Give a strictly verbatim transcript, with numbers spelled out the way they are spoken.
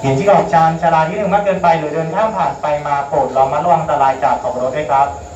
เห็นที่ออกชานชาลาที่หนึ่งมากเกินไปหรือเดินข้ามผ่านไปมาโปรดระมัดระวังอันตรายจากขบวนรถด้วยครับ